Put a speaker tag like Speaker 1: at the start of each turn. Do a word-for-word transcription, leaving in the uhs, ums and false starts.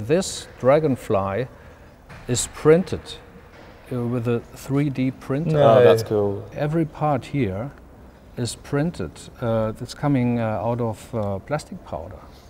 Speaker 1: this dragonfly is printed uh, with a three D printer.
Speaker 2: No. Oh, that's cool.
Speaker 1: Every part here is printed. Uh, it's coming uh, out of uh, plastic powder.